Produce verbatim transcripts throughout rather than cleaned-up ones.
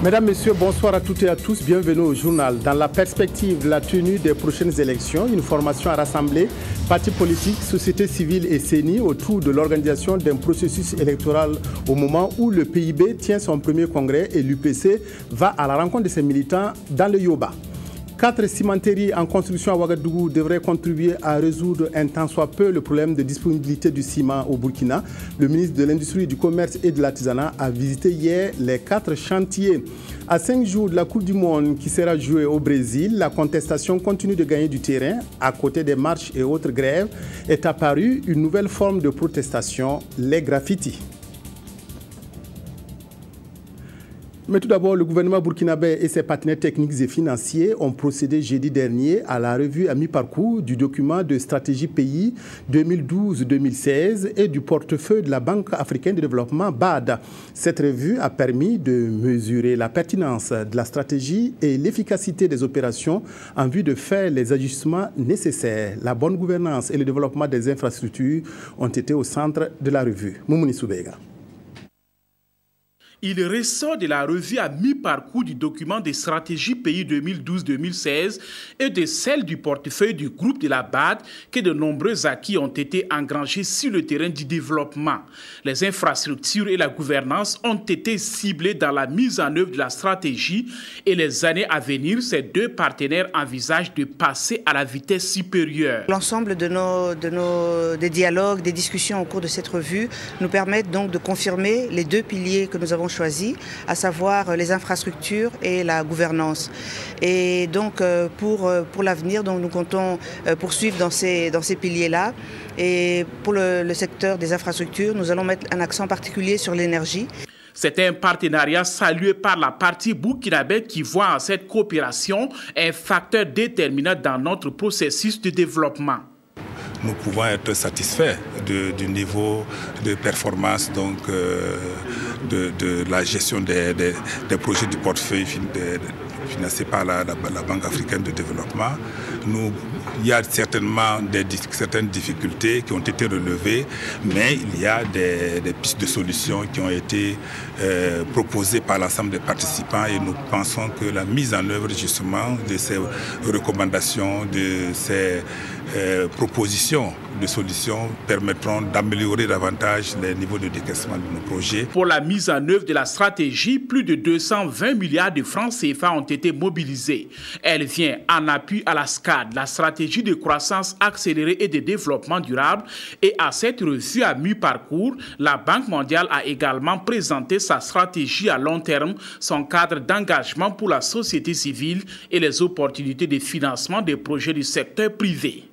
Mesdames, Messieurs, bonsoir à toutes et à tous. Bienvenue au journal. Dans la perspective de la tenue des prochaines élections, une formation a rassemblé partis politiques, sociétés civiles et C E N I autour de l'organisation d'un processus électoral au moment où le P I B tient son premier congrès et l'U P C va à la rencontre de ses militants dans le Yoba. Quatre cimenteries en construction à Ouagadougou devraient contribuer à résoudre un tant soit peu le problème de disponibilité du ciment au Burkina. Le ministre de l'Industrie, du Commerce et de l'Artisanat a visité hier les quatre chantiers. À cinq jours de la Coupe du Monde qui sera jouée au Brésil, la contestation continue de gagner du terrain. À côté des marches et autres grèves, est apparue une nouvelle forme de protestation, les graffitis. Mais tout d'abord, le gouvernement burkinabé et ses partenaires techniques et financiers ont procédé jeudi dernier à la revue à mi-parcours du document de stratégie pays deux mille douze deux mille seize et du portefeuille de la Banque africaine de développement B A D. Cette revue a permis de mesurer la pertinence de la stratégie et l'efficacité des opérations en vue de faire les ajustements nécessaires. La bonne gouvernance et le développement des infrastructures ont été au centre de la revue. Moumouni Soubega. Il ressort de la revue à mi-parcours du document de stratégie pays deux mille douze deux mille seize et de celle du portefeuille du groupe de la B A D que de nombreux acquis ont été engrangés sur le terrain du développement. Les infrastructures et la gouvernance ont été ciblées dans la mise en œuvre de la stratégie et les années à venir, ces deux partenaires envisagent de passer à la vitesse supérieure. L'ensemble de nos, de nos des dialogues, des discussions au cours de cette revue nous permettent donc de confirmer les deux piliers que nous avons choisi, à savoir les infrastructures et la gouvernance. Et donc pour, pour l'avenir, nous comptons poursuivre dans ces, dans ces piliers-là. Et pour le, le secteur des infrastructures, nous allons mettre un accent particulier sur l'énergie. C'est un partenariat salué par la partie burkinabé qui voit en cette coopération un facteur déterminant dans notre processus de développement. Nous pouvons être satisfaits de, du niveau de performance donc, euh, de, de la gestion des, des, des projets du portefeuille financés par la, la, la Banque africaine de développement. Nous, il y a certainement des, certaines difficultés qui ont été relevées, mais il y a des, des pistes de solutions qui ont été euh, proposées par l'ensemble des participants et nous pensons que la mise en œuvre justement de ces recommandations, de ces euh, propositions de solutions permettront d'améliorer davantage les niveaux de décaissement de nos projets. Pour la mise en œuvre de la stratégie, plus de deux cent vingt milliards de francs C F A ont été mobilisés. Elle vient en appui à la S C A D, la stratégie de croissance accélérée et de développement durable. Et à cette revue à mi-parcours, la Banque mondiale a également présenté sa stratégie à long terme, son cadre d'engagement pour la société civile et les opportunités de financement des projets du secteur privé.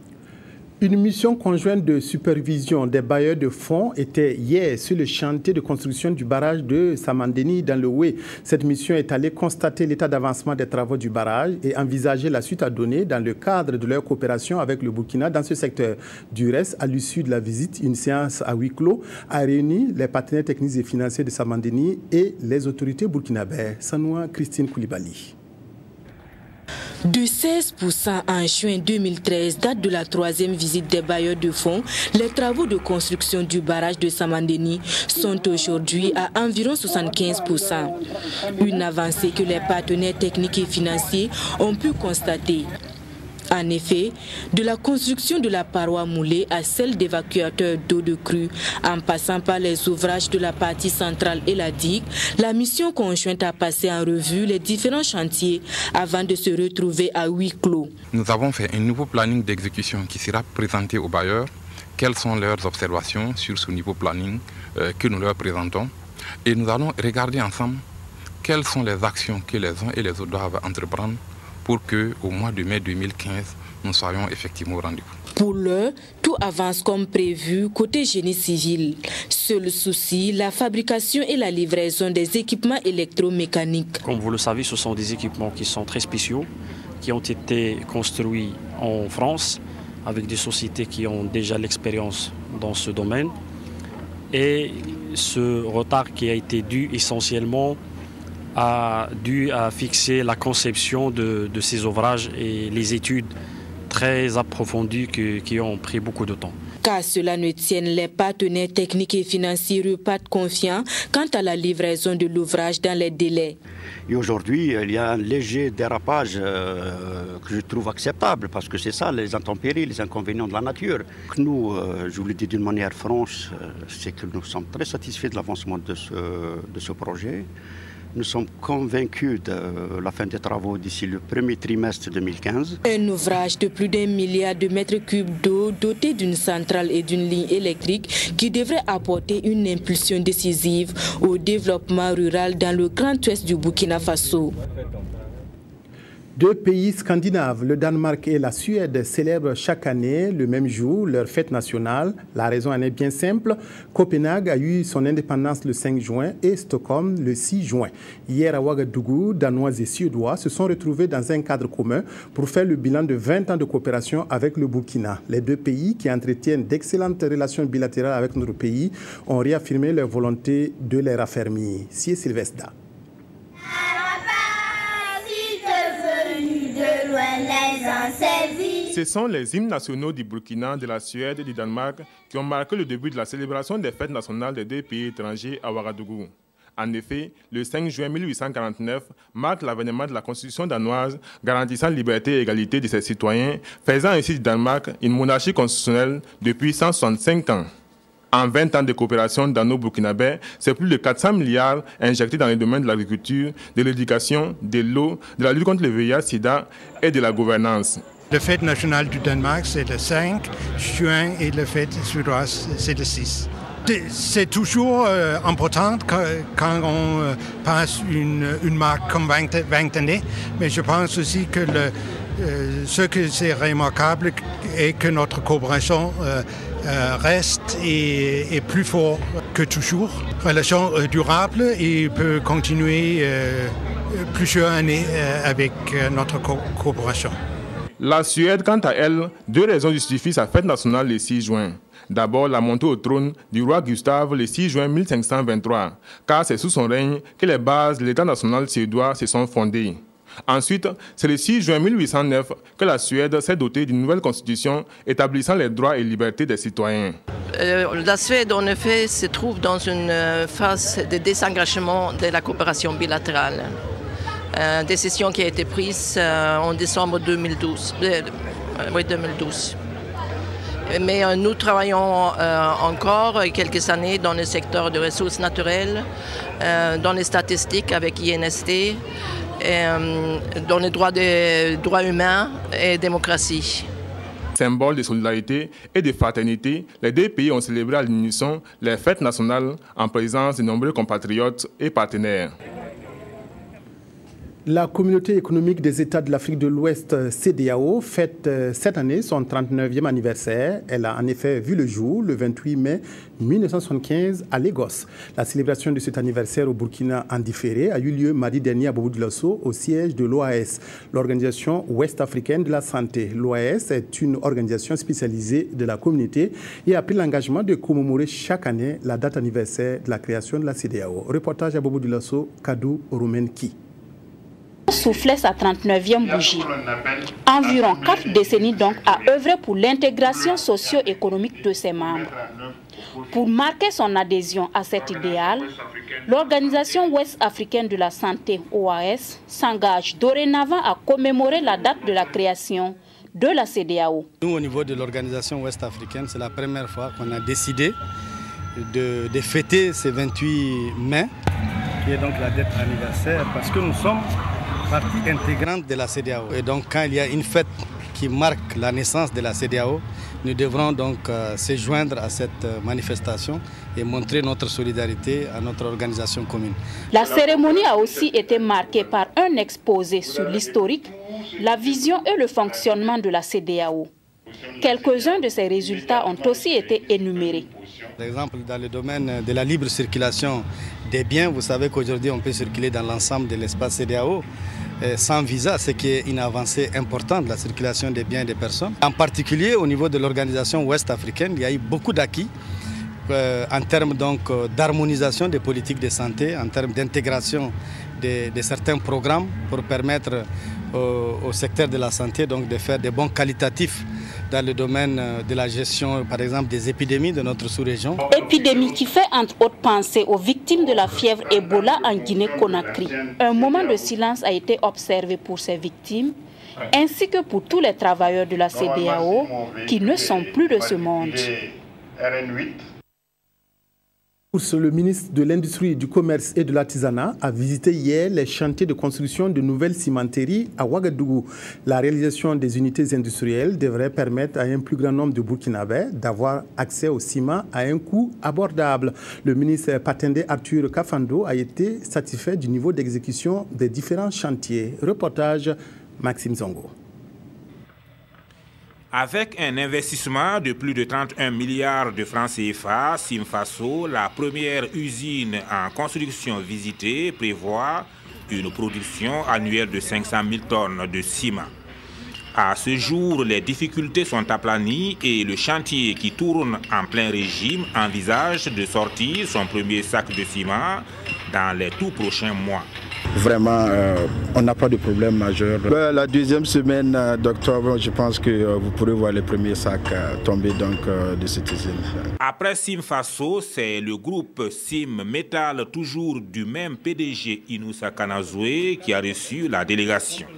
Une mission conjointe de supervision des bailleurs de fonds était hier sur le chantier de construction du barrage de Samandeni dans le Oué. Cette mission est allée constater l'état d'avancement des travaux du barrage et envisager la suite à donner dans le cadre de leur coopération avec le Burkina dans ce secteur. Du reste, à l'issue de la visite, une séance à huis clos a réuni les partenaires techniques et financiers de Samandeni et les autorités burkinabées. Sanoua Christine Koulibaly. De seize pour cent en juin deux mille treize, date de la troisième visite des bailleurs de fonds, les travaux de construction du barrage de Samandeni sont aujourd'hui à environ soixante-quinze pour cent. Une avancée que les partenaires techniques et financiers ont pu constater. En effet, de la construction de la paroi moulée à celle d'évacuateurs d'eau de crue, en passant par les ouvrages de la partie centrale et la digue, la mission conjointe a passé en revue les différents chantiers avant de se retrouver à huis clos. Nous avons fait un nouveau planning d'exécution qui sera présenté aux bailleurs. Quelles sont leurs observations sur ce nouveau planning euh, que nous leur présentons. Et nous allons regarder ensemble quelles sont les actions que les uns et les autres doivent entreprendre pour qu'au mois de mai deux mille quinze, nous soyons effectivement au rendez-vous. Pour l'heure, tout avance comme prévu côté génie civil. Seul souci, la fabrication et la livraison des équipements électromécaniques. Comme vous le savez, ce sont des équipements qui sont très spéciaux, qui ont été construits en France avec des sociétés qui ont déjà l'expérience dans ce domaine. Et ce retard qui a été dû essentiellement a dû à fixer la conception de, de ces ouvrages et les études très approfondies qui, qui ont pris beaucoup de temps. Qu'à cela ne tienne, les partenaires techniques et financiers repartent confiants quant à la livraison de l'ouvrage dans les délais. Et aujourd'hui, il y a un léger dérapage euh, que je trouve acceptable, parce que c'est ça, les intempéries, les inconvénients de la nature. Nous, euh, je vous le dis d'une manière franche, euh, c'est que nous sommes très satisfaits de l'avancement de ce, de ce projet. Nous sommes convaincus de la fin des travaux d'ici le premier trimestre deux mille quinze. Un ouvrage de plus d'un milliard de mètres cubes d'eau doté d'une centrale et d'une ligne électrique qui devrait apporter une impulsion décisive au développement rural dans le grand ouest du Burkina Faso. Deux pays scandinaves, le Danemark et la Suède, célèbrent chaque année, le même jour, leur fête nationale. La raison en est bien simple. Copenhague a eu son indépendance le cinq juin et Stockholm le six juin. Hier à Ouagadougou, Danois et Suédois se sont retrouvés dans un cadre commun pour faire le bilan de vingt ans de coopération avec le Burkina. Les deux pays, qui entretiennent d'excellentes relations bilatérales avec notre pays, ont réaffirmé leur volonté de les raffermir. C'est Sylvestre. Ce sont les hymnes nationaux du Burkina, de la Suède et du Danemark qui ont marqué le début de la célébration des fêtes nationales des deux pays étrangers à Ouagadougou. En effet, le cinq juin mille huit cent quarante-neuf marque l'avènement de la Constitution danoise garantissant liberté et égalité de ses citoyens, faisant ainsi du Danemark une monarchie constitutionnelle depuis cent soixante-cinq ans. En vingt ans de coopération dano-burkinabé, c'est plus de quatre cents milliards injectés dans les domaines de l'agriculture, de l'éducation, de l'eau, de la lutte contre le V I H sida et de la gouvernance. La fête nationale du Danemark, c'est le cinq juin et la fête suédoise, c'est le six. C'est toujours euh, important quand, quand on euh, passe une, une marque comme vingt années, mais je pense aussi que le, euh, ce que c'est remarquable est que notre coopération euh, euh, reste et est plus fort que toujours. Relation euh, durable et peut continuer euh, plusieurs années euh, avec euh, notre co coopération. La Suède, quant à elle, deux raisons justifient sa fête nationale le six juin. D'abord, la montée au trône du roi Gustave le six juin mille cinq cent vingt-trois, car c'est sous son règne que les bases de l'État national suédois se sont fondées. Ensuite, c'est le six juin mille huit cent neuf que la Suède s'est dotée d'une nouvelle constitution établissant les droits et libertés des citoyens. Euh, la Suède, en effet, se trouve dans une phase de désengagement de la coopération bilatérale. Euh, décision qui a été prise euh, en décembre deux mille douze. Euh, oui, deux mille douze. Mais euh, nous travaillons euh, encore quelques années dans le secteur des ressources naturelles, euh, dans les statistiques avec I N S T, euh, dans les droits, des, droits humains et démocratie. Symbole de solidarité et de fraternité, les deux pays ont célébré à l'unisson les fêtes nationales en présence de nombreux compatriotes et partenaires. La communauté économique des États de l'Afrique de l'Ouest, C E D E A O, fête cette année son trente-neuvième anniversaire. Elle a en effet vu le jour le vingt-huit mai mille neuf cent soixante-quinze à Lagos. La célébration de cet anniversaire au Burkina en différé a eu lieu mardi dernier à Bobo-Dioulasso, au siège de l'O A S, l'Organisation Ouest-Africaine de la Santé. L'O A S est une organisation spécialisée de la communauté et a pris l'engagement de commémorer chaque année la date anniversaire de la création de la C E D E A O. Reportage à Bobo-Dioulasso, Kadou Roumenki. Soufflait sa trente-neuvième bougie. Environ quatre décennies donc a œuvré pour l'intégration socio-économique de ses membres. Pour marquer son adhésion à cet idéal, l'Organisation ouest-africaine de la santé, O A S, s'engage dorénavant à commémorer la date de la création de la C E D E A O. Nous, au niveau de l'Organisation ouest-africaine, c'est la première fois qu'on a décidé de, de fêter ce vingt-huit mai, qui est donc la date anniversaire, parce que nous sommes partie intégrante de la C E D E A O. Et donc quand il y a une fête qui marque la naissance de la C E D E A O, nous devrons donc euh, se joindre à cette euh, manifestation et montrer notre solidarité à notre organisation commune. La cérémonie a aussi été marquée par un exposé sur l'historique, la vision et le fonctionnement de la C E D E A O. Quelques-uns de ces résultats ont aussi été énumérés. Par exemple, dans le domaine de la libre circulation des biens, vous savez qu'aujourd'hui on peut circuler dans l'ensemble de l'espace C E D E A O sans visa, ce qui est une avancée importante de la circulation des biens et des personnes. En particulier au niveau de l'organisation ouest-africaine, il y a eu beaucoup d'acquis euh, en termes donc d'harmonisation des politiques de santé, en termes d'intégration de, de certains programmes pour permettre au, au secteur de la santé donc de faire des bons qualitatifs dans le domaine de la gestion, par exemple, des épidémies de notre sous-région. Épidémie qui fait entre autres penser aux victimes de la fièvre Ebola en Guinée-Conakry. Un moment de silence a été observé pour ces victimes, ainsi que pour tous les travailleurs de la C E D E A O qui ne sont plus de ce monde. Le ministre de l'Industrie, du Commerce et de l'Artisanat a visité hier les chantiers de construction de nouvelles cimenteries à Ouagadougou. La réalisation des unités industrielles devrait permettre à un plus grand nombre de Burkinabés d'avoir accès au ciment à un coût abordable. Le ministre Patende Arthur Kafando a été satisfait du niveau d'exécution des différents chantiers. Reportage Maxime Zongo. Avec un investissement de plus de trente et un milliards de francs C F A, Simfaso, la première usine en construction visitée, prévoit une production annuelle de cinq cent mille tonnes de ciment. À ce jour, les difficultés sont aplanies et le chantier qui tourne en plein régime envisage de sortir son premier sac de ciment dans les tout prochains mois. Vraiment, euh, on n'a pas de problème majeur. La deuxième semaine d'octobre, je pense que euh, vous pourrez voir les premiers sacs euh, tomber donc, euh, de cette usine. Après Simfaso, c'est le groupe Sim Metal, toujours du même P D G Inoussa Kanazoué, qui a reçu la délégation.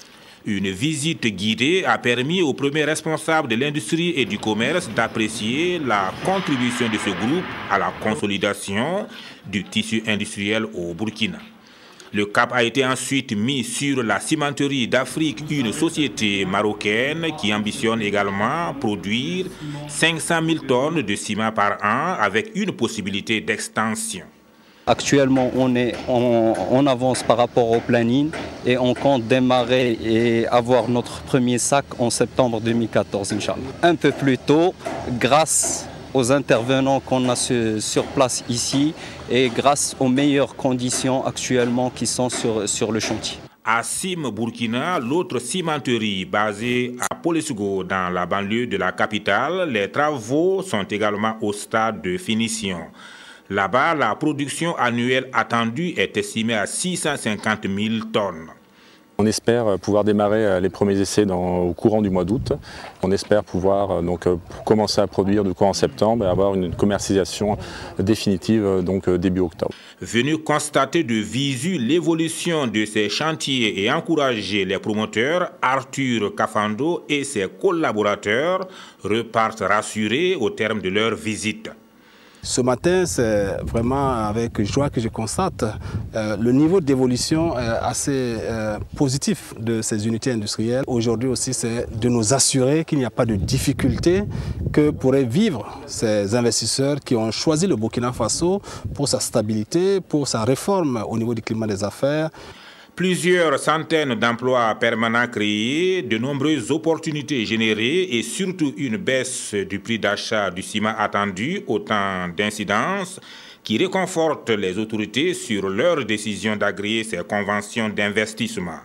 Une visite guidée a permis aux premiers responsables de l'industrie et du commerce d'apprécier la contribution de ce groupe à la consolidation du tissu industriel au Burkina. Le cap a été ensuite mis sur la cimenterie d'Afrique, une société marocaine qui ambitionne également produire cinq cent mille tonnes de ciment par an avec une possibilité d'extension. Actuellement, on, est, on, on avance par rapport au planning et on compte démarrer et avoir notre premier sac en septembre deux mille quatorze, Inch'Allah. Un peu plus tôt, grâce aux intervenants qu'on a sur place ici et grâce aux meilleures conditions actuellement qui sont sur, sur le chantier. À Sim Burkina, l'autre cimenterie basée à Polesgo dans la banlieue de la capitale, les travaux sont également au stade de finition. Là-bas, la production annuelle attendue est estimée à six cent cinquante mille tonnes. On espère pouvoir démarrer les premiers essais dans, au courant du mois d'août. On espère pouvoir donc, commencer à produire du coup, en septembre et avoir une commercialisation définitive donc, début octobre. Venu constater de visu l'évolution de ces chantiers et encourager les promoteurs, Arthur Kafando et ses collaborateurs repartent rassurés au terme de leur visite. Ce matin, c'est vraiment avec joie que je constate euh, le niveau d'évolution euh, assez euh, positif de ces unités industrielles. Aujourd'hui aussi, c'est de nous assurer qu'il n'y a pas de difficultés que pourraient vivre ces investisseurs qui ont choisi le Burkina Faso pour sa stabilité, pour sa réforme au niveau du climat des affaires. Plusieurs centaines d'emplois permanents créés, de nombreuses opportunités générées et surtout une baisse du prix d'achat du ciment attendu, autant d'incidences qui réconfortent les autorités sur leur décision d'agréer ces conventions d'investissement.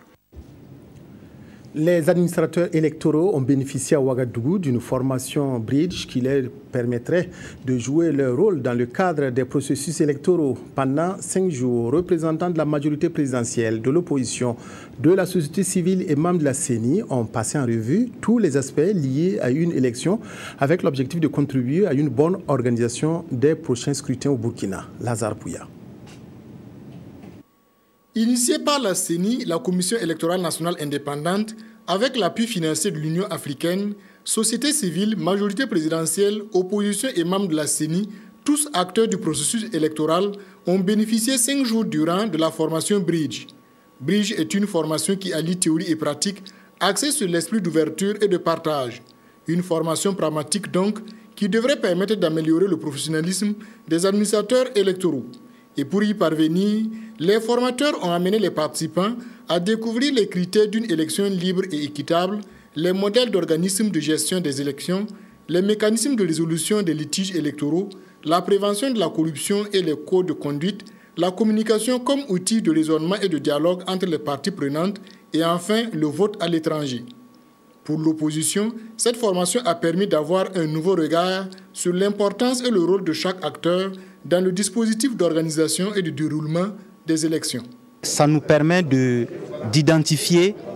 Les administrateurs électoraux ont bénéficié à Ouagadougou d'une formation bridge qui leur permettrait de jouer leur rôle dans le cadre des processus électoraux. Pendant cinq jours, représentants de la majorité présidentielle, de l'opposition, de la société civile et membres de la C E N I ont passé en revue tous les aspects liés à une élection avec l'objectif de contribuer à une bonne organisation des prochains scrutins au Burkina. Lazare Pouya. Initiée par la C E N I, la Commission électorale nationale indépendante, avec l'appui financier de l'Union africaine, société civile, majorité présidentielle, opposition et membres de la C E N I, tous acteurs du processus électoral, ont bénéficié cinq jours durant de la formation Bridge. Bridge est une formation qui allie théorie et pratique, axée sur l'esprit d'ouverture et de partage. Une formation pragmatique donc, qui devrait permettre d'améliorer le professionnalisme des administrateurs électoraux. Et pour y parvenir, les formateurs ont amené les participants à découvrir les critères d'une élection libre et équitable, les modèles d'organismes de gestion des élections, les mécanismes de résolution des litiges électoraux, la prévention de la corruption et les codes de conduite, la communication comme outil de raisonnement et de dialogue entre les parties prenantes et enfin le vote à l'étranger. Pour l'opposition, cette formation a permis d'avoir un nouveau regard sur l'importance et le rôle de chaque acteur dans le dispositif d'organisation et de déroulement des élections. Ça nous permet d'identifier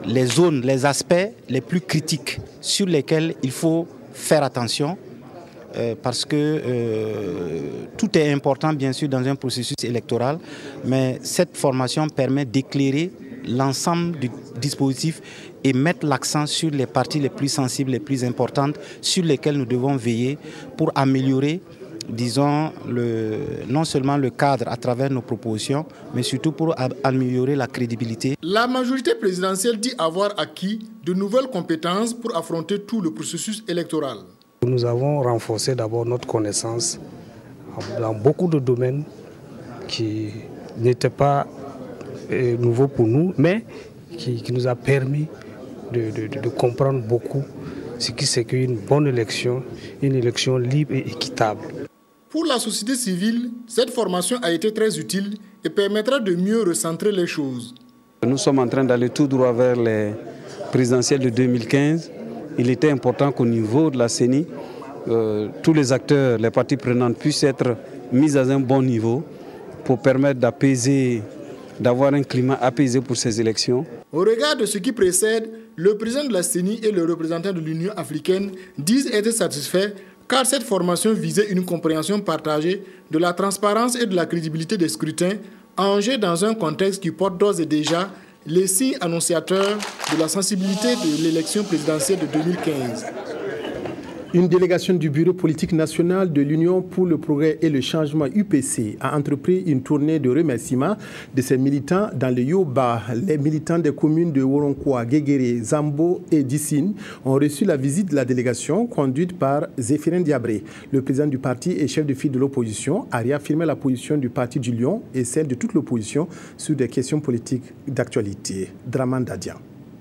les zones, les aspects les plus critiques sur lesquels il faut faire attention euh, parce que euh, tout est important bien sûr dans un processus électoral, mais cette formation permet d'éclairer l'ensemble du dispositif et mettre l'accent sur les parties les plus sensibles, les plus importantes, sur lesquelles nous devons veiller pour améliorer, disons, le, non seulement le cadre à travers nos propositions, mais surtout pour améliorer la crédibilité. La majorité présidentielle dit avoir acquis de nouvelles compétences pour affronter tout le processus électoral. Nous avons renforcé d'abord notre connaissance dans beaucoup de domaines qui n'étaient pas nouveaux pour nous, mais qui, qui nous a permis de, de, de comprendre beaucoup ce qui c'est qu'une bonne élection, une élection libre et équitable. Pour la société civile, cette formation a été très utile et permettra de mieux recentrer les choses. Nous sommes en train d'aller tout droit vers les présidentielles de deux mille quinze. Il était important qu'au niveau de la C E N I, euh, tous les acteurs, les parties prenantes puissent être mis à un bon niveau pour permettre d'apaiser, d'avoir un climat apaisé pour ces élections. Au regard de ce qui précède, le président de la C E N I et le représentant de l'Union africaine disent être satisfaits car cette formation visait une compréhension partagée de la transparence et de la crédibilité des scrutins, enjeux dans un contexte qui porte d'ores et déjà les signes annonciateurs de la sensibilité de l'élection présidentielle de deux mille quinze. Une délégation du Bureau politique national de l'Union pour le progrès et le changement U P C a entrepris une tournée de remerciements de ses militants dans le Yoba. Les militants des communes de Woronkoa, Guéguéré, Zambo et Dissine ont reçu la visite de la délégation conduite par Zéphirin Diabré. Le président du parti et chef de file de l'opposition a réaffirmé la position du parti du Lion et celle de toute l'opposition sur des questions politiques d'actualité. Draman Dadian.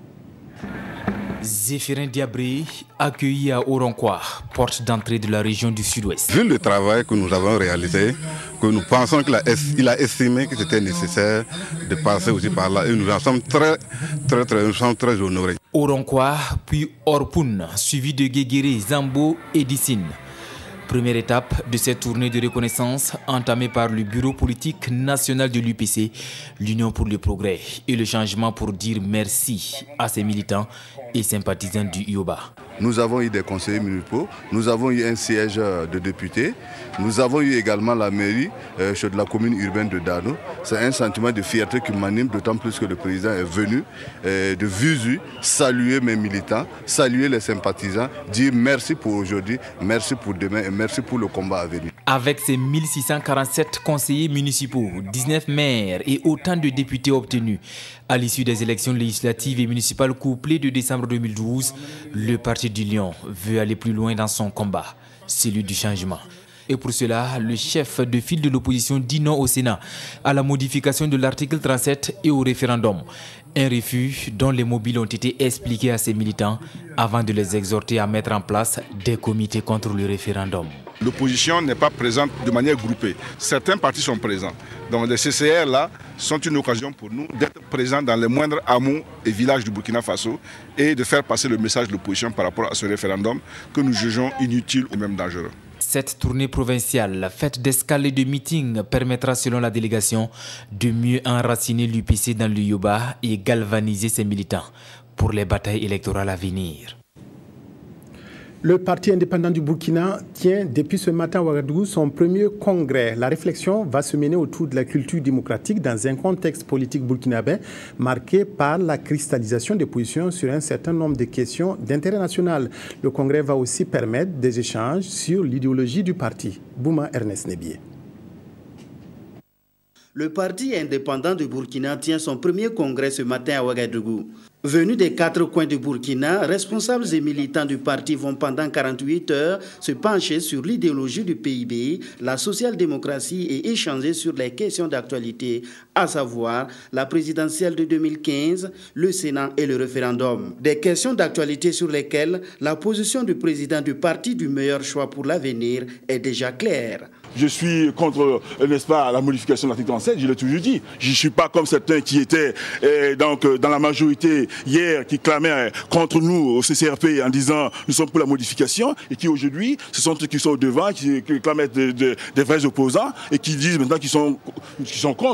Zéphirin Diabré, accueilli à Woronkoa, porte d'entrée de la région du Sud-Ouest. Vu le travail que nous avons réalisé, que nous pensons qu'il a, il a estimé que c'était nécessaire de passer aussi par là et nous en sommes très, très, très, nous sommes très honorés. Woronkoa, puis Orpoun, suivi de Guéguéré, Zambo et Dissine. Première étape de cette tournée de reconnaissance entamée par le Bureau politique national de l'U P C, l'Union pour le progrès et le changement pour dire merci à ses militants et sympathisants du Yoba. Nous avons eu des conseillers municipaux, nous avons eu un siège de députés, nous avons eu également la mairie euh, de la commune urbaine de Dano. C'est un sentiment de fierté qui m'anime, d'autant plus que le président est venu euh, de visu saluer mes militants, saluer les sympathisants, dire merci pour aujourd'hui, merci pour demain et merci pour le combat à venir. Avec ses mille six cent quarante-sept conseillers municipaux, dix-neuf maires et autant de députés obtenus, à l'issue des élections législatives et municipales couplées de décembre deux mille douze, le Parti du Lion veut aller plus loin dans son combat, celui du changement. Et pour cela, le chef de file de l'opposition dit non au Sénat à la modification de l'article trente-sept et au référendum. Un refus dont les mobiles ont été expliqués à ses militants avant de les exhorter à mettre en place des comités contre le référendum. L'opposition n'est pas présente de manière groupée. Certains partis sont présents. Donc les C C R là sont une occasion pour nous d'être présents dans les moindres hameaux et villages du Burkina Faso et de faire passer le message de l'opposition par rapport à ce référendum que nous jugeons inutile ou même dangereux. Cette tournée provinciale, faite d'escales et de meetings, permettra selon la délégation de mieux enraciner l'U P C dans le Yoba et galvaniser ses militants pour les batailles électorales à venir. Le Parti indépendant du Burkina tient depuis ce matin à Ouagadougou son premier congrès. La réflexion va se mener autour de la culture démocratique dans un contexte politique burkinabé marqué par la cristallisation des positions sur un certain nombre de questions d'intérêt national. Le congrès va aussi permettre des échanges sur l'idéologie du parti. Bouma Ernest Nebié. Le Parti indépendant du Burkina tient son premier congrès ce matin à Ouagadougou. Venus des quatre coins du Burkina, responsables et militants du parti vont pendant quarante-huit heures se pencher sur l'idéologie du P I B, la social-démocratie et échanger sur les questions d'actualité, à savoir la présidentielle de deux mille quinze, le Sénat et le référendum. Des questions d'actualité sur lesquelles la position du président du parti du meilleur choix pour l'avenir est déjà claire. Je suis contre, n'est-ce pas, la modification de l'article trente-sept, je l'ai toujours dit. Je ne suis pas comme certains qui étaient euh, donc, dans la majorité hier, qui clamaient contre nous au C C R P en disant nous sommes pour la modification et qui aujourd'hui, ce sont ceux qui sont au devant, qui, qui clament de, de, des vrais opposants et qui disent maintenant qu'ils sont, qu'ils sont contre. Moi,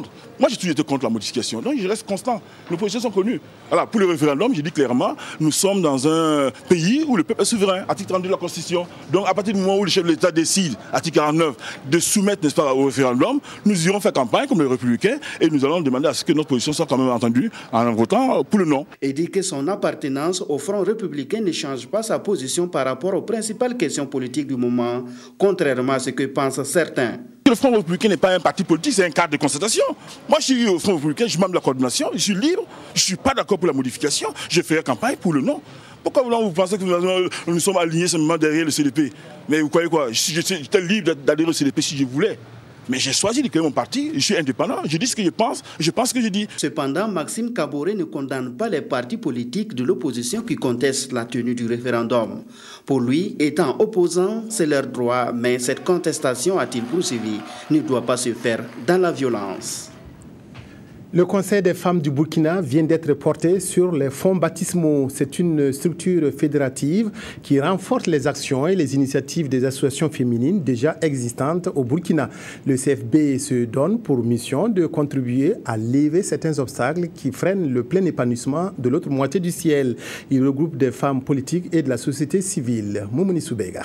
Moi, j'ai toujours été contre la modification, donc je reste constant. Nos positions sont connues. Alors, pour le référendum, j'ai dit clairement, nous sommes dans un pays où le peuple est souverain, article trente-deux de la Constitution. Donc, à partir du moment où le chef de l'État décide, article quarante-neuf, de soumettre, n'est-ce pas, au référendum, nous irons faire campagne comme les Républicains et nous allons demander à ce que notre position soit quand même entendue en votant pour le non. Et dit que son appartenance au Front républicain ne change pas sa position par rapport aux principales questions politiques du moment, contrairement à ce que pensent certains. Le Front républicain n'est pas un parti politique, c'est un cadre de concertation. Moi, je suis au Front républicain, je suis membre de la coordination, je suis libre, je ne suis pas d'accord pour la modification, je fais campagne pour le non. Pourquoi vous pensez que nous, nous sommes alignés seulement derrière le C D P? Mais vous croyez quoi? J'étais libre d'adhérer au C D P si je voulais. Mais j'ai choisi de créer mon parti, je suis indépendant, je dis ce que je pense, je pense ce que je dis. Cependant, Maxime Kaboré ne condamne pas les partis politiques de l'opposition qui contestent la tenue du référendum. Pour lui, étant opposant, c'est leur droit, mais cette contestation, a-t-il poursuivi, ne doit pas se faire dans la violence. Le Conseil des femmes du Burkina vient d'être porté sur les fonds baptismaux. C'est une structure fédérative qui renforce les actions et les initiatives des associations féminines déjà existantes au Burkina. Le C F B se donne pour mission de contribuer à lever certains obstacles qui freinent le plein épanouissement de l'autre moitié du ciel. Il regroupe des femmes politiques et de la société civile. Moumouni Soubega.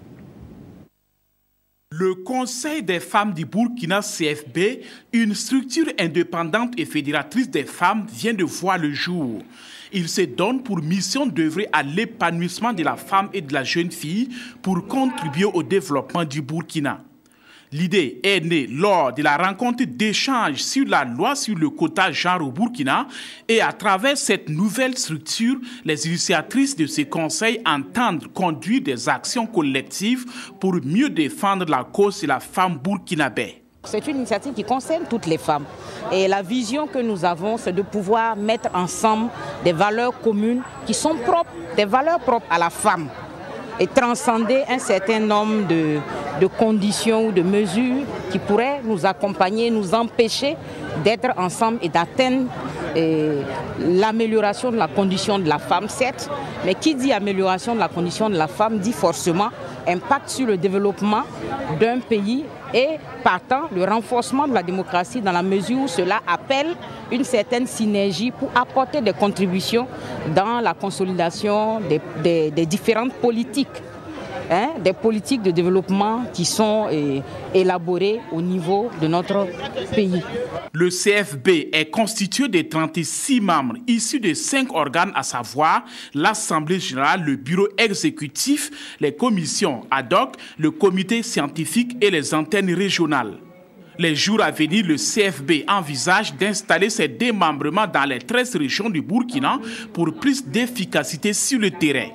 Le Conseil des femmes du Burkina C F B, une structure indépendante et fédératrice des femmes, vient de voir le jour. Il se donne pour mission d'œuvrer à l'épanouissement de la femme et de la jeune fille pour contribuer au développement du Burkina. L'idée est née lors de la rencontre d'échange sur la loi sur le quota genre au Burkina et à travers cette nouvelle structure, les initiatrices de ce conseil entendent conduire des actions collectives pour mieux défendre la cause de la femme burkinabé. C'est une initiative qui concerne toutes les femmes. Et la vision que nous avons, c'est de pouvoir mettre ensemble des valeurs communes qui sont propres, des valeurs propres à la femme, et transcender un certain nombre de, de conditions ou de mesures qui pourraient nous accompagner, nous empêcher d'être ensemble et d'atteindre l'amélioration de la condition de la femme, certes, mais qui dit amélioration de la condition de la femme dit forcément impact sur le développement d'un pays et partant le renforcement de la démocratie dans la mesure où cela appelle une certaine synergie pour apporter des contributions dans la consolidation des, des, des différentes politiques, hein, des politiques de développement qui sont eh, élaborées au niveau de notre pays. Le C F B est constitué de trente-six membres issus de cinq organes, à savoir l'Assemblée générale, le bureau exécutif, les commissions ad hoc, le comité scientifique et les antennes régionales. Les jours à venir, le C F B envisage d'installer ses démembrements dans les treize régions du Burkina pour plus d'efficacité sur le terrain.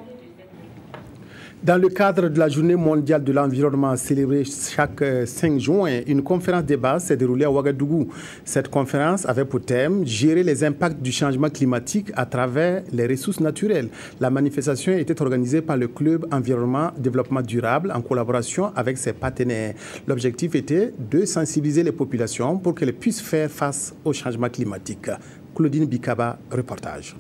Dans le cadre de la Journée mondiale de l'environnement célébrée chaque cinq juin, une conférence débat s'est déroulée à Ouagadougou. Cette conférence avait pour thème « Gérer les impacts du changement climatique à travers les ressources naturelles ». La manifestation était organisée par le Club Environnement Développement Durable en collaboration avec ses partenaires. L'objectif était de sensibiliser les populations pour qu'elles puissent faire face au changement climatique. Claudine Bikaba, reportage.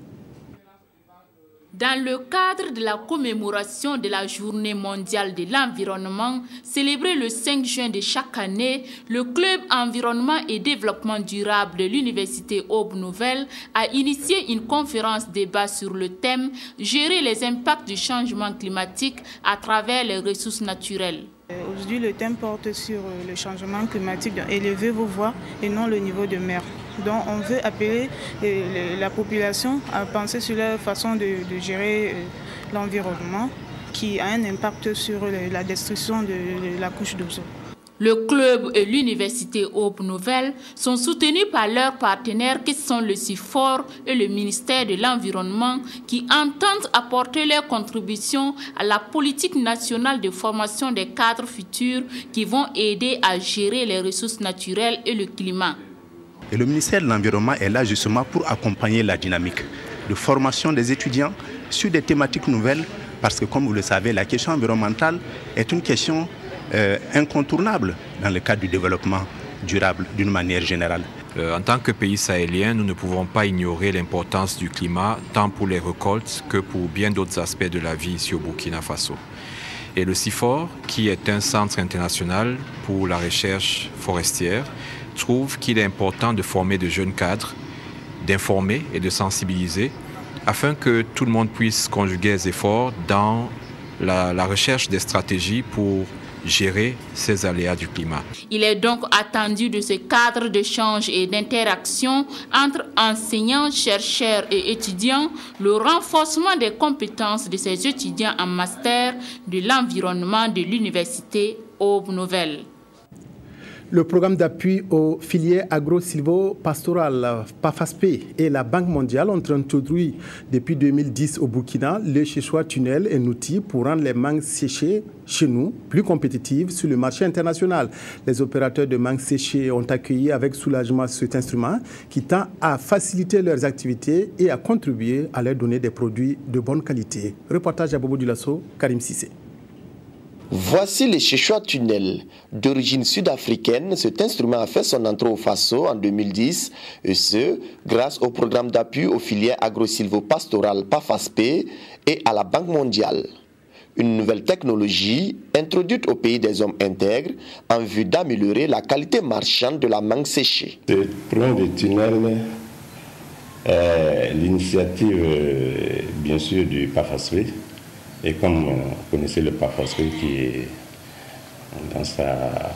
Dans le cadre de la commémoration de la Journée mondiale de l'environnement, célébrée le cinq juin de chaque année, le Club Environnement et Développement Durable de l'Université Aube Nouvelle a initié une conférence débat sur le thème « Gérer les impacts du changement climatique à travers les ressources naturelles ». Aujourd'hui, le thème porte sur le changement climatique, donc élever vos voix et non le niveau de mer. Donc on veut appeler la population à penser sur leur façon de, de gérer l'environnement qui a un impact sur la destruction de la couche d'ozone. Le club et l'université Aube Nouvelle sont soutenus par leurs partenaires qui sont le CIFOR et le ministère de l'Environnement qui entendent apporter leur contribution à la politique nationale de formation des cadres futurs qui vont aider à gérer les ressources naturelles et le climat. Et le ministère de l'Environnement est là justement pour accompagner la dynamique de formation des étudiants sur des thématiques nouvelles parce que comme vous le savez, la question environnementale est une question Euh, incontournable dans le cadre du développement durable d'une manière générale. Euh, en tant que pays sahélien, nous ne pouvons pas ignorer l'importance du climat tant pour les récoltes que pour bien d'autres aspects de la vie ici au Burkina Faso. Et le CIFOR, qui est un centre international pour la recherche forestière, trouve qu'il est important de former de jeunes cadres, d'informer et de sensibiliser, afin que tout le monde puisse conjuguer les efforts dans la, la recherche des stratégies pour gérer ces aléas du climat. Il est donc attendu de ce cadre d'échange et d'interaction entre enseignants, chercheurs et étudiants, le renforcement des compétences de ces étudiants en master de l'environnement de l'université Aube Nouvelle. Le programme d'appui aux filières agro-silvo-pastorales PAFASP et la Banque mondiale ont introduit depuis deux mille dix au Burkina le Séchoir Tunnel, un outil pour rendre les mangues séchées chez nous plus compétitives sur le marché international. Les opérateurs de mangues séchées ont accueilli avec soulagement cet instrument qui tend à faciliter leurs activités et à contribuer à leur donner des produits de bonne qualité. Reportage à Bobo Dulasso, Karim Sissé. Voici le Séchoir Tunnel. D'origine sud-africaine, cet instrument a fait son entrée au Faso en deux mille dix, et ce, grâce au programme d'appui aux filières agro-silvo-pastorales PAFASP et à la Banque mondiale. Une nouvelle technologie introduite au pays des hommes intègres en vue d'améliorer la qualité marchande de la mangue séchée. Le programme de tunnel est l'initiative, bien sûr, du PAFASP. Et comme vous connaissez le PAFASP qui est dans sa,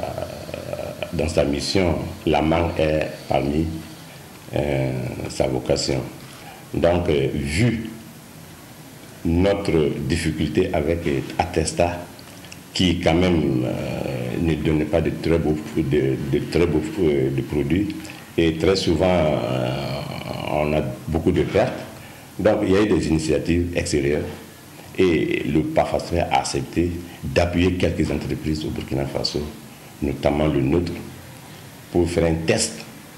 dans sa mission, la mangue est parmi euh, sa vocation. Donc, euh, vu notre difficulté avec Atesta, qui quand même euh, ne donne pas de très beaux, de, de très beaux de produits, et très souvent euh, on a beaucoup de pertes, donc il y a eu des initiatives extérieures. Et le PAFASP a accepté d'appuyer quelques entreprises au Burkina Faso, notamment le nôtre, pour faire un test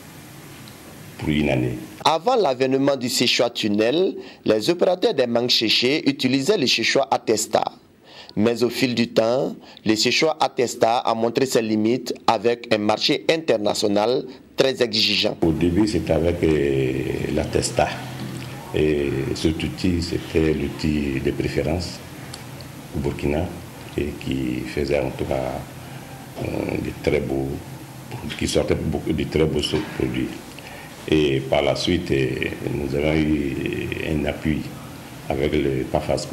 pour une année. Avant l'avènement du Séchoir Tunnel, les opérateurs des mangues séchées utilisaient le Séchoir Atesta. Mais au fil du temps, le Séchoir Atesta a montré ses limites avec un marché international très exigeant. Au début, c'était avec euh, l'Atesta. Et cet outil, c'était l'outil de préférence au Burkina et qui faisait en tout cas euh, de très beaux, qui sortait beaucoup de très beaux produits. Et par la suite, nous avons eu un appui avec le PAFASP,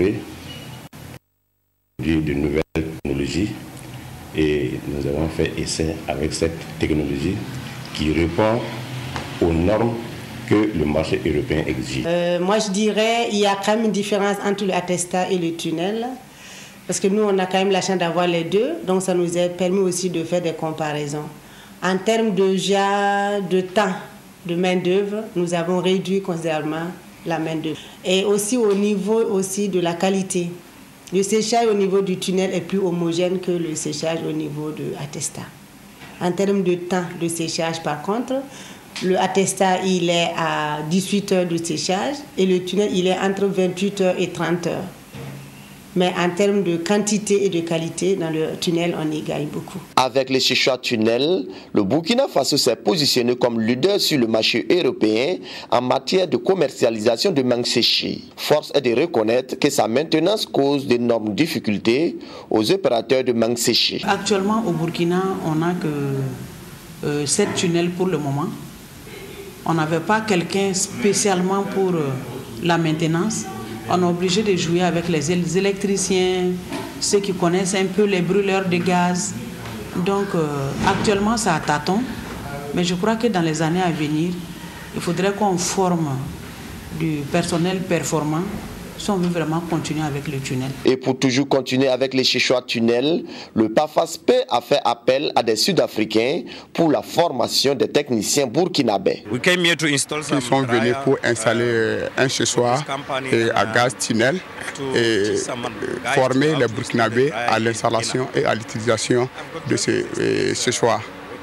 de nouvelles technologies, et nous avons fait essai avec cette technologie qui répond aux normes que le marché européen exige. Euh, moi, je dirais qu'il y a quand même une différence entre le Atesta et le tunnel, parce que nous, on a quand même la chance d'avoir les deux, donc ça nous a permis aussi de faire des comparaisons. En termes de, de temps, de main-d'œuvre, nous avons réduit considérablement la main-d'œuvre. Et aussi au niveau aussi de la qualité. Le séchage au niveau du tunnel est plus homogène que le séchage au niveau de Atesta. En termes de temps de séchage, par contre, le Atesta, il est à dix-huit heures de séchage et le tunnel, il est entre vingt-huit heures et trente heures. Mais en termes de quantité et de qualité, dans le tunnel, on y gagne beaucoup. Avec le Séchoir Tunnel, le Burkina Faso s'est positionné comme leader sur le marché européen en matière de commercialisation de mangue séchée. Force est de reconnaître que sa maintenance cause d'énormes difficultés aux opérateurs de mangue séchée. Actuellement, au Burkina, on n'a que euh, sept tunnels pour le moment. On n'avait pas quelqu'un spécialement pour euh, la maintenance. On est obligé de jouer avec les électriciens, ceux qui connaissent un peu les brûleurs de gaz. Donc euh, actuellement, ça tâton. Mais je crois que dans les années à venir, il faudrait qu'on forme du personnel performant si on veut vraiment continuer avec le tunnel. Et pour toujours continuer avec les Séchoir Tunnel, le PAFASP a fait appel à des Sud-Africains pour la formation des techniciens burkinabés. Ils sont venus pour installer un séchoir à gaz tunnel et former les Burkinabés à l'installation et à l'utilisation de ce séchoir.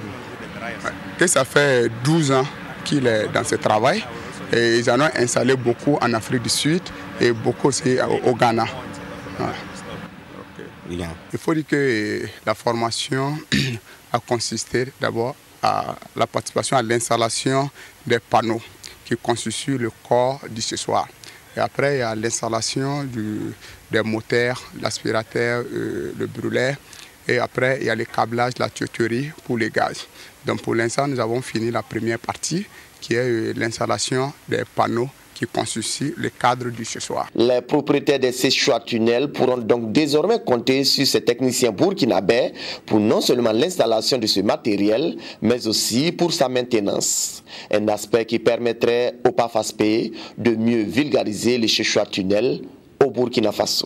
Et ça fait douze ans qu'il est dans ce travail. Et ils en ont installé beaucoup en Afrique du Sud et beaucoup aussi au Ghana. Ouais. Il faut dire que la formation a consisté d'abord à la participation à l'installation des panneaux qui constituent le corps du séchoir. Et après, il y a l'installation des moteurs, l'aspirateur, euh, le brûleur Et après, il y a le câblage, la tuyauterie pour les gaz. Donc pour l'instant, nous avons fini la première partie, qui est l'installation des panneaux qui constituent le cadre du séchoir. Les propriétaires des séchoirs tunnels pourront donc désormais compter sur ces techniciens burkinabés pour non seulement l'installation de ce matériel, mais aussi pour sa maintenance. Un aspect qui permettrait au P A F A S P de mieux vulgariser les séchoirs tunnels au Burkina Faso.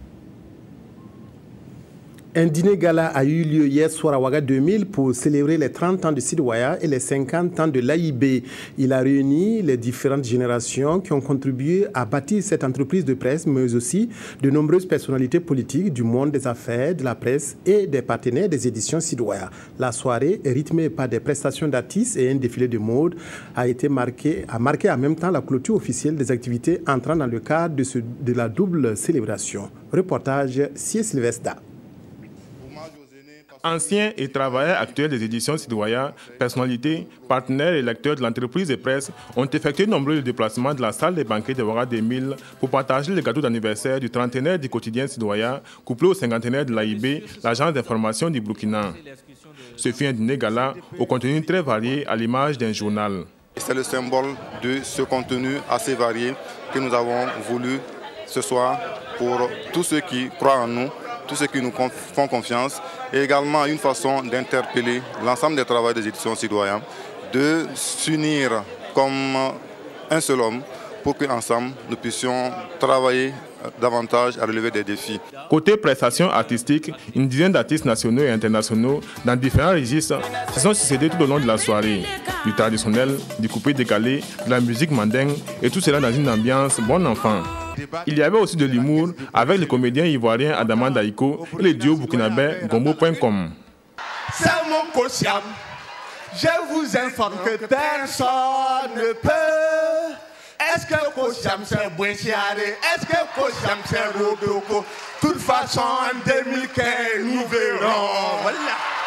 Un dîner gala a eu lieu hier soir à Ouaga deux mille pour célébrer les trente ans de Sidouaya et les cinquante ans de l'A I B. Il a réuni les différentes générations qui ont contribué à bâtir cette entreprise de presse, mais aussi de nombreuses personnalités politiques du monde des affaires, de la presse et des partenaires des éditions Sidouaya. La soirée, rythmée par des prestations d'artistes et un défilé de mode, a été marqué, a marqué en même temps la clôture officielle des activités entrant dans le cadre de, ce, de la double célébration. Reportage Sie Sylvestre. Anciens et travailleurs actuels des éditions Sidouaya, personnalités, partenaires et lecteurs de l'entreprise de presse ont effectué de nombreux déplacements de la salle des banquets de Ouaga deux mille pour partager le gâteau d'anniversaire du trentenaire du quotidien Sidouaya, couplé au cinquantenaire de l'A I B, l'agence d'information du Burkina. Ce fut un dîner gala au contenu très varié à l'image d'un journal. C'est le symbole de ce contenu assez varié que nous avons voulu ce soir pour tous ceux qui croient en nous, tous ceux qui nous font confiance, et également une façon d'interpeller l'ensemble des travailleurs des éditions Sidouaya, de s'unir comme un seul homme pour qu'ensemble nous puissions travailler davantage à relever des défis. Côté prestations artistiques, une dizaine d'artistes nationaux et internationaux dans différents registres se sont succédés tout au long de la soirée. Du traditionnel, du coupé décalé, de la musique mandingue et tout cela dans une ambiance bon enfant. Il y avait aussi de l'humour avec le comédien ivoirien Adama Daïko et le duo burkinabé Gombo point com. C'est mon Kossiam. Je vous informe que personne ne peut. Est-ce que Kossiam c'est Bouessiare? Est-ce que Kossiam c'est Rodoko? De toute façon, en deux mille quinze, nous verrons. Voilà.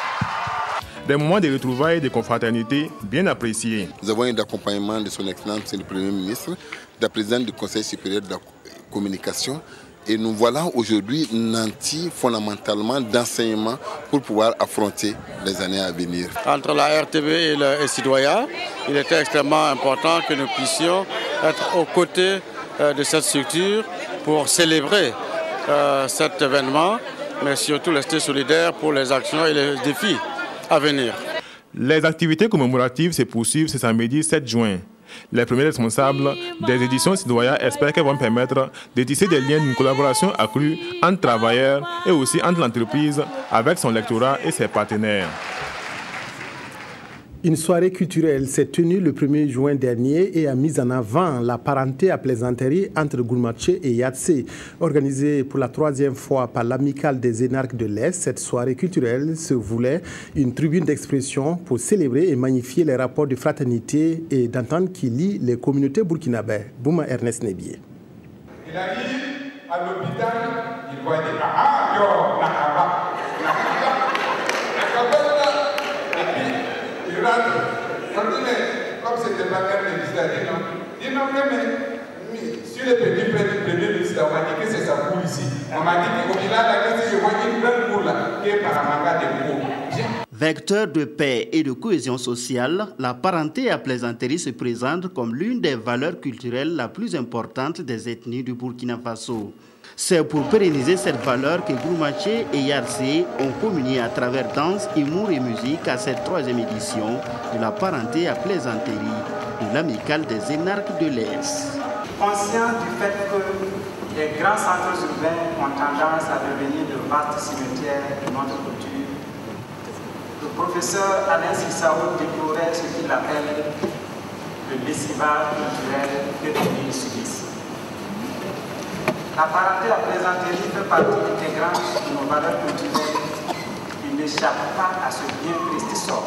Des moments de retrouvailles et de confraternité bien appréciés. Nous avons eu l'accompagnement de son Excellence le Premier ministre, de la présidente du Conseil supérieur de la communication. Et nous voilà aujourd'hui nantis fondamentalement d'enseignement pour pouvoir affronter les années à venir. Entre la R T V et le Sidouaya, il était extrêmement important que nous puissions être aux côtés euh, de cette structure pour célébrer euh, cet événement, mais surtout rester solidaires pour les actions et les défis à venir. Les activités commémoratives se poursuivent ce samedi sept juin. Les premiers responsables des éditions Sidouaya espèrent qu'elles vont permettre de tisser des liens d'une collaboration accrue entre travailleurs et aussi entre l'entreprise avec son lectorat et ses partenaires. Une soirée culturelle s'est tenue le premier juin dernier et a mis en avant la parenté à plaisanterie entre Gourmaché et Yatsé. Organisée pour la troisième fois par l'Amicale des énarques de l'Est, cette soirée culturelle se voulait une tribune d'expression pour célébrer et magnifier les rapports de fraternité et d'entente qui lient les communautés burkinabées. Bouma Ernest Nebié. Il a dit à l'hôpital, il va dire ah, yo, nakaba, il rentre, on dit mais comme c'était pas même ministère, il dit non, il dit non mais sur les petits premiers ministres, on m'a dit que c'est sa cour ici. On m'a dit qu'au final, là, si je vois une grande cour là, qui est par Amanga des cours. Vecteur de paix et de cohésion sociale, la parenté à plaisanterie se présente comme l'une des valeurs culturelles la plus importante des ethnies du Burkina Faso. C'est pour pérenniser cette valeur que Gourmaché et Yatsé ont communié à travers danse, humour et musique à cette troisième édition de la parenté à plaisanterie de l'Amicale des énarques de l'Est. Conscient du fait que les grands centres urbains ont tendance à devenir de vastes cimetières de notre culture, le professeur Alain Sissaou déplorait ce qu'il appelle le lessivage culturel que les pays subissent. La parenté à plaisanterie fait partie intégrante de nos valeurs culturelles qui n'échappe pas à ce bien triste sort.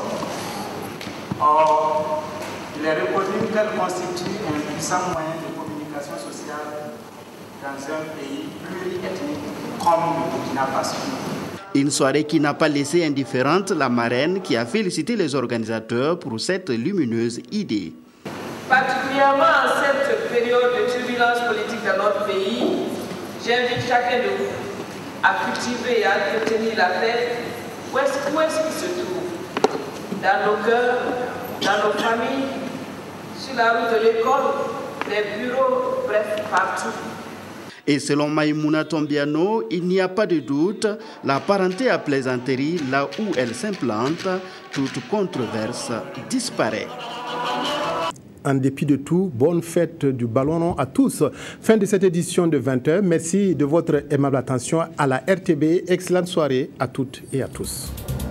Or, il est reconnu qu'elle constitue un puissant moyen de communication sociale dans un pays pluriethnique comme le Burkina Faso. Une soirée qui n'a pas laissé indifférente la marraine qui a félicité les organisateurs pour cette lumineuse idée. Particulièrement en cette période de turbulence politique dans notre pays, j'invite chacun de vous à cultiver et à entretenir la paix Où est-ce, où est-ce qu'il se trouve? Dans nos cœurs, dans nos familles, sur la route de l'école, les bureaux, bref, partout. Et selon Maïmouna Tombiano, il n'y a pas de doute, la parenté à plaisanterie, là où elle s'implante, toute controverse disparaît. En dépit de tout, bonne fête du ballon rond à tous. Fin de cette édition de vingt heures. Merci de votre aimable attention à la R T B. Excellente soirée à toutes et à tous.